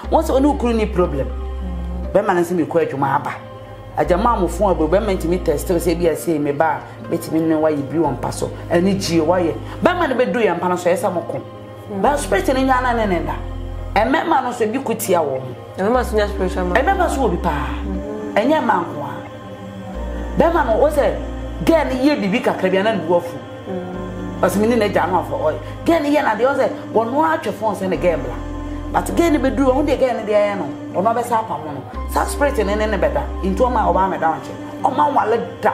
once onu kuru ni problem be ma na se me ko adwuma aba ajama mo fon abo be ma ntimi test say bia say me ba betimi ne wa yibi won paso ani gie wa ye be ma ne be do ya mpa no so yesa moko ba spirit ni nya na ne nda emme ma no so bi kutia wo emme ma so nya spiritual ma emme ma so obi pa enye ma nko a be ma no o say girl ye bibi kakra bia na du afu asimi ne ja no afọ oy girl ye na de o say wono atwe phone say ne gambler but girl be du won de girl ne de ye no ono be sa pa mo no sa spirit ne ne beda into ma oba me da wanche o ma wale da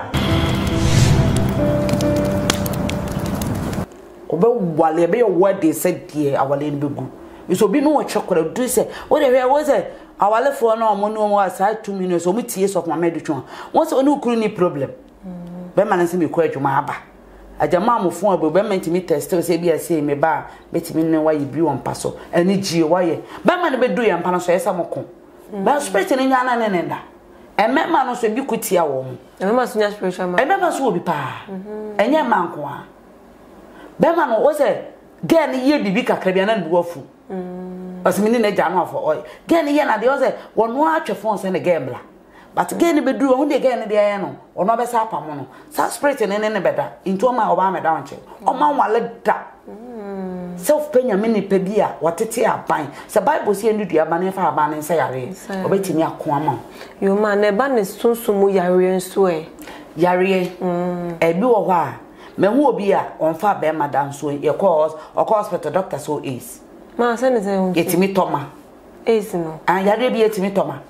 obe wale be your dey said die awale ne begu so bi no chekora do say o de hwe wo say awale fo na omo no wa sa 2 minutes o mutie so ma medutwa won say onu kuru ni problem be ma na se me ko adwuma aba ajama amofo abo be ma ntimi test say bia say me ba betimi ne wa yibi won paso ani gie wa ye be ma ne be do ya mpa no so yesa moko ba spirit ni nya na ne nda emme ma no so bi kutia wo emme ma so nya spiritual ma emme ma so obi pa enye ma nko a be ma no o say girl ye bibi kakra bia na du afu asimi ne ja no afọ oy girl ye na de o say wono atwe phone say ne gambler but girl be du won de girl ne de aye no ono be sa pa mo no sa spirit ne ne beda into ma oba me da wanche o ma wale da self penya me ne pebia watete aban se bible say ndu dua ban fa aban ne say yare obetimi akon ama yo ma ne ba ne sunsumu yare nso yare ebi wo ho a me hu obi a on fa be madam so ye cause o hospital doctor so is ma say ne say etimi toma is no an yare bi etimi toma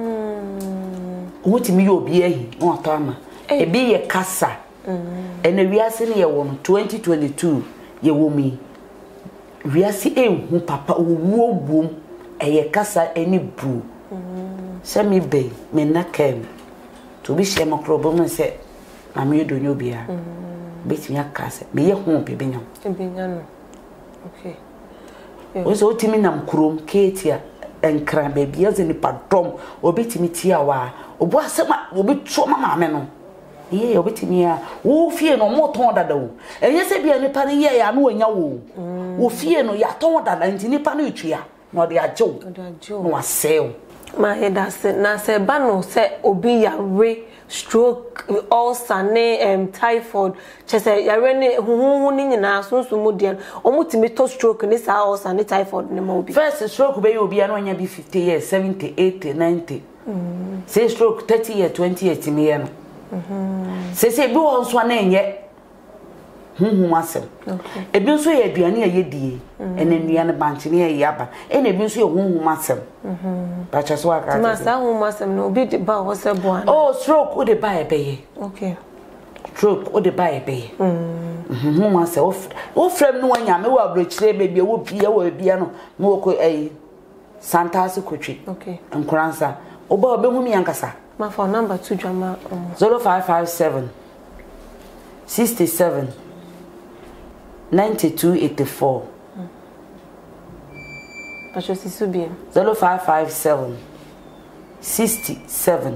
wotimi yo obi ahi won toma ebi ye kasa ene wiase ne ye wo no 2022 ye wo mi wiase ehu papa owo bom eye kasa eni bu se mi be me nakem to bi she makro bom se na me do nyo bia betimi akasa me ye hu bebenya no okay ozo otimi nam krom ketia enkran baby as ni padom obetimi tia wa obu asema obetu maame no ye obetimi ya wo fie no moton dada wo enye se bia nipa ne ye ya no anya wo wo fie no ya ton dada nti nipa no etua no de ajew no asel ma he da se na se ba no se obi ya re stroke ulcer ne typhoid chese ya re ne huhu ni nyina sunsumu de omutimi to stroke ne sa ulcer ne typhoid ne ma obi first stroke be obi anu anya bi 50 years 70 80 90 say stroke 30 years 20 years mi ye no say bi won so na enye huhu asem okay ebi nso ye aduane ye die enenua ne banche ne ye aba ene ebi nso ye huhu asem ba cha so aka ma sa huhu asem no obi de ba wo se bo ana oh stroke o de ba ebeye okay stroke o de ba ebeye huhu asem o frem no anya me wa brochire bebi wo bia wo bia no me wo ko santa se kotwe okay nkransa oba obehu mi yankasa ma for number 2 drama 0557 67 9284 Pacho si subie 0557 67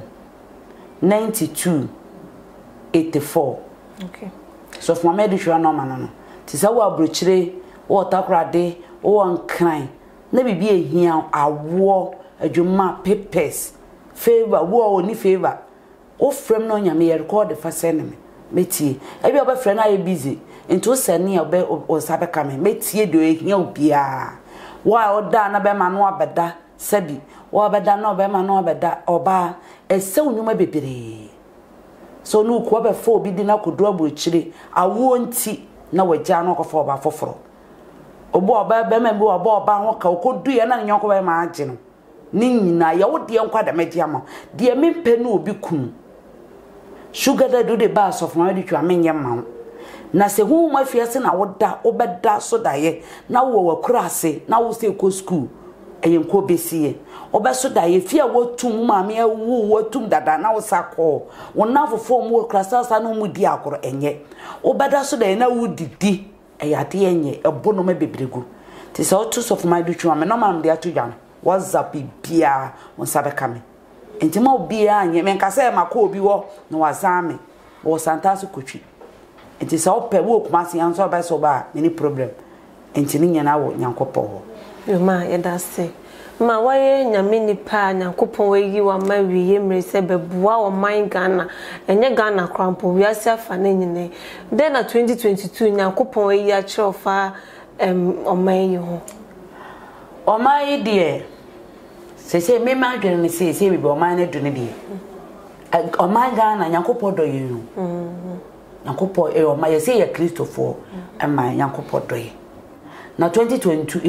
9284 okay so for my edition no man no ti sa wo abrochire wo takrade wo nkran na bibi ehia awo adwuma papers favor wo oni favor o frem no nyame ye record fa send me ebi oba frem na ye busy into send ya oba o sabe kame metie do ehia obia wa oda na be ma no abeda sabi wa abeda na oba ma no abeda oba ese onwuma bebere so no ko be fo obi di na kodo abrochire awo nti na wagya no kofa oba foforo obo oba be ma bi oba ho ka okodu ye na nyonko be ma age no ninyina ya wo de nkwa da media ma de mempe no obi kun sugar da do de bass of my ditwa menye ma na se hu ma fiase na wo da obeda so da ye na wo wakura ase na wo se ko school eyenko besie obeso da ye fia wotum maame awu wotum dada na wo sako wona fofo mu krasasa no mu di akoro enye obeda so da ye na wo didi eyade enye ebo no ma bebregu ti se otu so of my ditwa me no ma de atudwan WhatsApp bia on sabe kame entima bia anye men kase maka obi wo na wazame wo santaso kotwi enti se ope wo kumase yanso ba so ba any problem enti ni nyana wo nyankopɔ yo ma ye da se ma waye nyame nipa nyankopon wayi wa ma wiye mrese bebua o man Ghana enye Ghana krampo wiase afa na nyine then na 2022 nyankopon wayi a chirofa oman yi ho oman yi de se me ma adwene ne se bi oman na dune de oman Ghana nyankopon do yi nyankopon oman ye se ye Christopher ama nyankopon do yi na 2022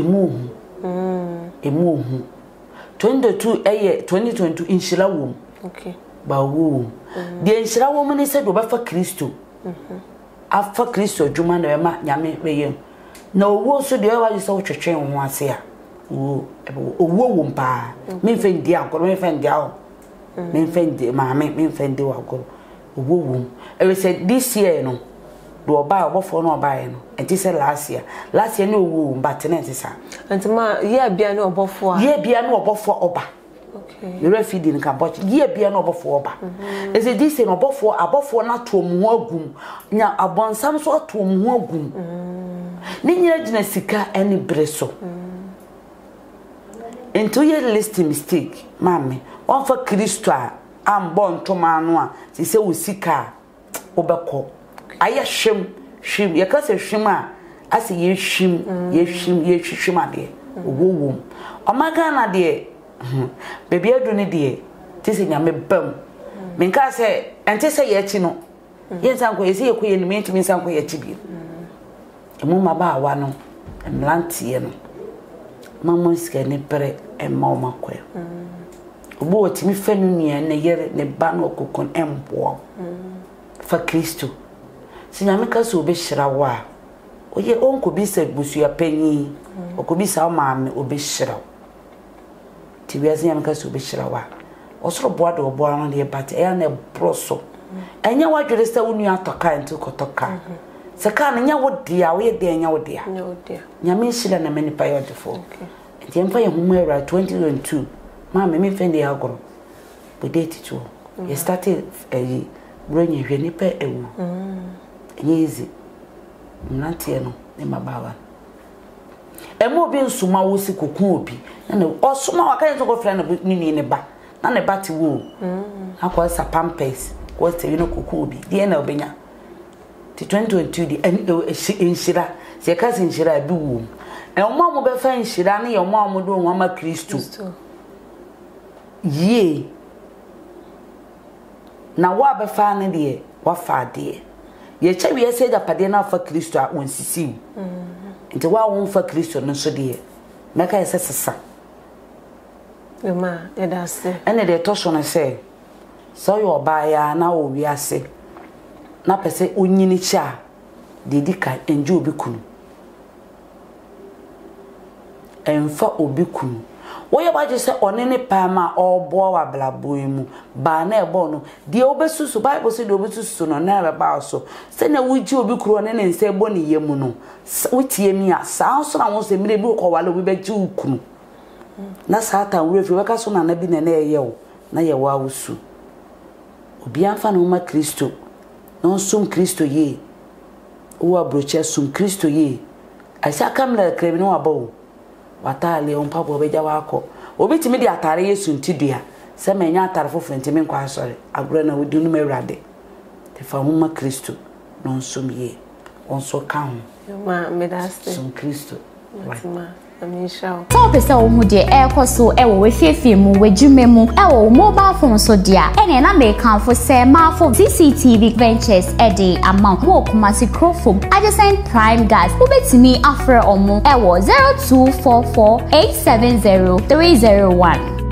emu 22 2022 inshira wom okay ba wo de inshira wom ne se do ba fa Kristo afa Kristo djuma na ma nyame beye na owo so de wa so twetwe ho ase a owo wom pa me fendi agoro me fendi awo me fendi maame me fendi agoro owo wom e say this year no do oba obofo no oba ye no enti say last year no owo but na enti sa enti ma ye bia no obofo a ye bia no obofo oba okay you refi din ka boch ye bia no obofo oba e say this year no abofo na to mu agum nya abonsam so to mu agum ni nyina gina sika eni breso into ye list mistake mame on for Kristo a ambo ntoma no a se wo sika obekọ aya hwem ye ka se hwem a ase ye hwem ade owowom omaga na de bebi adu ne de ti se nyame bam me nka se ente se ye chi no ye nsanko ye se ye koye no me ntimi nsanko ye chi bi emu maba awa no mlantie no mama sika ne pere emma o makoy obo otimi fanu nia ne yere ne ba no kokon embo fa Kristo sinyame ka so be hira wa oye onko bi se busua panyi okobi sa maame obe hira ti wi sinyame ka so be hira wa osoro boa de obo anu de bate e na broso enya wadwere se wonu atoka ntu kotoka se ka na nya wodia wo ye de nya wodia nyame hira na mani pa yodefo okay enti emfa ye humu era 2022 maame me fendi agoro bo date to ye started bronye hwe nipa ewu easy mnantie no ne mabawa emo bi nsuma wo si kokun obi na osuma waka nso ko frɛ na ni ne ba na ne ba ti wo akwa sa pampers ko se you know kokun obi die na obenya ti 2022 di enshira se ka se enshira bi wo emo mo be fa enshira ne ye mo do ho ama Kristo ye na wa be fa ne de wa fa de ye che wi ese japade na fa Kristo a onsisi nti wa won fa Kristo no so de meka ese sesa ema edase ene de to so no se so yo ba ya na o wi ase na pese onyini cha de dika enje obi kunu enfa obi kunu woye baje se onene pama obo wa blaboy mu ba na ebo no de obesusu bible se de obesusu no na ba so se na wuji obi kuro ne ne nse ebo ne yemu no wutie mi a saa so na won se mire bi ko wale obi beji ukunu na satan wrefi weka so na bi ne na eye wo na ye wa wusu obi anfa no ma Kristo no sum Kristo ye wo abroche sum Kristo ye asa kamla krebi no abo watale on pabo beja wako obitimi di atare Yesu ntidua se menya atare fofo ntimi nkwa asore agro na wodi no mewrade te fa homa Kristo no nsum ye onso ka ho ma medaste sum Kristo ma amisha so pesa wo mu de ekoso e wo Efie mu wadwume mu e wo mobile phone so dia ene na me kanfo se ma fo CCTV Ventures e de amount wo kuma si crofom adjacent prime gas wo betimi afre omo e wo 0244 870 301